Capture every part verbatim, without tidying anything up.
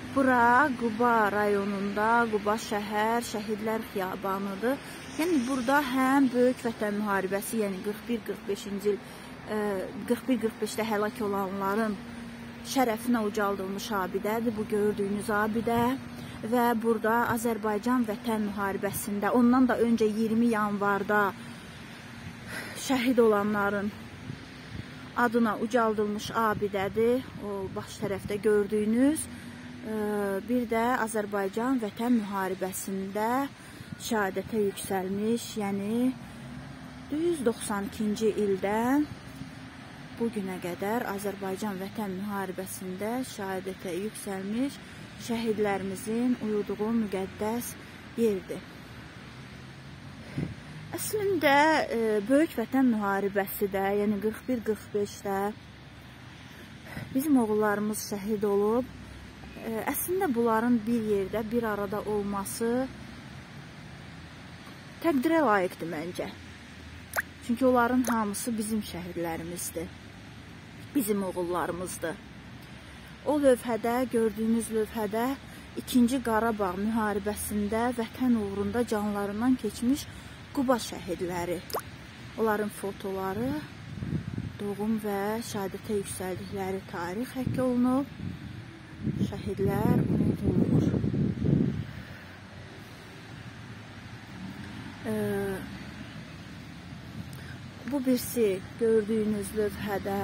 Bura Quba rayonunda, Quba şəhər, Şəhidlər Xiyabanıdır. Yəni burada həm Böyük Vətən müharibəsi, yəni qırx bir qırx beşinci il, qırx bir qırx beşdə həlak olanların şərəfinə ucaldılmış abidədir bu gördüyünüz abidə. Və burada Azərbaycan Vətən müharibəsində, ondan da öncə iyirmi yanvarda şəhid olanların adına ucaldılmış abidədir. O baş tərəfdə gördüyünüz. Bir də Azərbaycan Vətən müharibəsində şəhadətə yüksəlmiş, yəni düz doxsan ikinci ildən bu günə qədər Azərbaycan Vətən müharibəsində şəhadətə yüksəlmiş şəhidlərimizin uyuduğu müqəddəs yerdir. Əslində Böyük Vətən müharibəsi də, yəni qırx bir qırx beşdə bizim oğullarımız şəhid olub. Əslində bunların bir yerdə, bir arada olması təqdirə layiqdir məncə. Çünki onların hamısı bizim şəhidlərimizdir, bizim oğullarımızdır. O lövhədə, gördüyünüz lövhədə ikinci Qarabağ müharibəsində vətən uğrunda canlarından keçmiş Quba şəhidləri. Onların fotoları, doğum və şəhadətə yüksəldikləri tarix həkk olunub. Şəhidlər unudulmur. Ee, bu birisi gördüyünüz lövhədə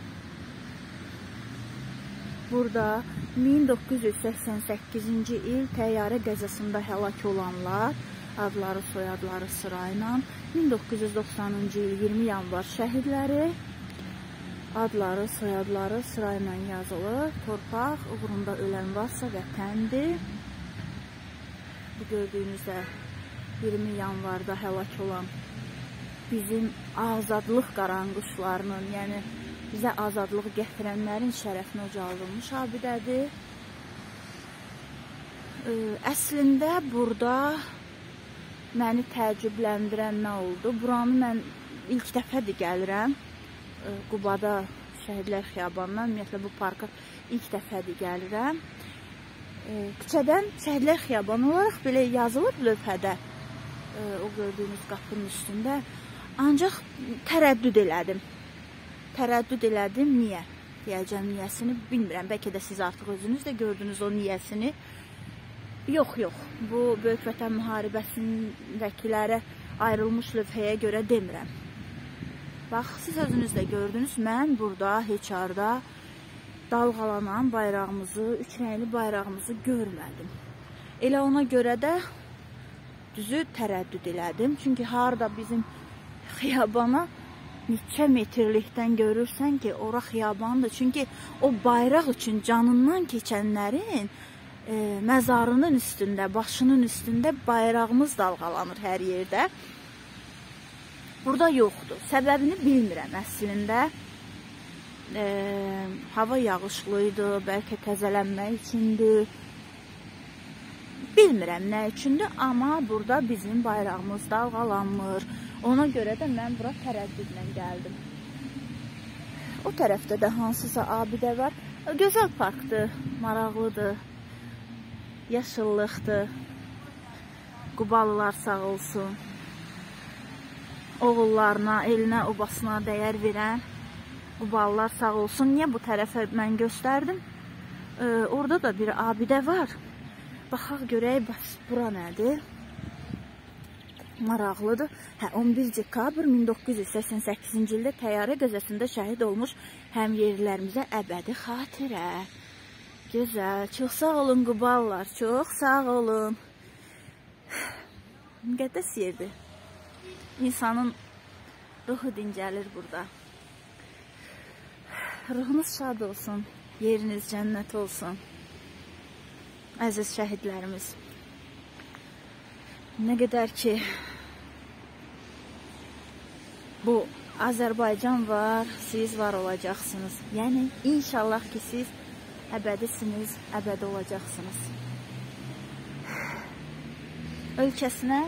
burada min doqquz yüz səksən səkkizinci il təyyarə qəzasında həlak olanlar, adları, soyadları sırayla, min doqquz yüz doxsanıncı il iyirmi yanvar şəhidləri, adları, soyadları sırayla yazılır. Torpaq uğrunda ölən varsa vətəndir. Bu gördüyünüzdə iyirmi yanvarda həlak olan bizim azadlıq qaranquşlarının, yəni bizə azadlığı gətirənlərin şərəfinə ucaldılmış abidədir. Əslində burada məni təəccübləndirən nə oldu? Buranı mən ilk dəfədir gəlirəm. Qubada Şəhidlər Xiyabanından, ümumiyyətlə bu parka ilk dəfədir gəlirəm. Küçədən Şəhidlər Xiyabanı olaraq belə yazılır lövhədə, o gördüyünüz qapının üstündə. Ancaq tərəddüd elədim. Tərəddüd elədim, niyə? Deyəcəm, niyəsini bilmirəm. Bəlkə də siz artıq özünüz də gördünüz o niyəsini. Yox, yox. Bu Böyük Vətən müharibəsindəkilərə ayrılmış lövhəyə görə demirəm. Bax, siz özünüz də gördünüz, mən burada, heç arada dalğalanan bayrağımızı, üç rəngli bayrağımızı görmədim. Elə ona görə də düzü tərəddüd elədim. Çünki harada bizim xiyabana neçə metrlikdən görürsən ki, ora xiyabandır. Çünki o bayraq üçün canından keçənlərin e, məzarının üstündə, başının üstündə bayrağımız dalğalanır hər yerdə. Burada yoxdur. Səbəbini bilmirəm əslində. E, hava yağışlıydı, bəlkə təzələnmək üçündür. Bilmirəm nə üçündür, amma burada bizim bayrağımız dalğalanmır. Ona görə də mən bura tərəddüdlə gəldim. O tərəfdə də hansısa abidə var. Gözəl parkdır, maraqlıdır, yaşıllıqdır. Qubalılar sağ olsun. Oğullarına, elinə, obasına dəyər verən Qubalılar sağ olsun. Niyə bu tərəfə mən göstərdim? Ee, orada da bir abidə var. Baxaq görək, bura nədir? Maraqlıdır. Hə, on bir dekabr min doqquz yüz səksən səkkizinci ildə təyyarə qəzasında şəhid olmuş həmyerlilərimizə əbədi xatirə. Gözəl. Çox sağ olun Qubalılar. Çox sağ olun. Müqəddəs yerdir. İnsanın ruhu dincəlir burada. Ruhunuz şad olsun. Yeriniz cənnət olsun. Əziz şəhidlərimiz. Nə qədər ki bu Azərbaycan var, siz var olacaqsınız. Yəni inşallah ki siz əbədisiniz, əbədi olacaqsınız. Ölkəsinə,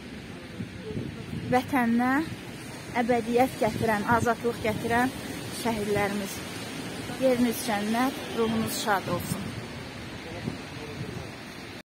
vətəninə əbədiyyət gətirən, azadlıq gətirən şəhidlərimiz. Yeriniz cənnət, ruhunuz şad olsun.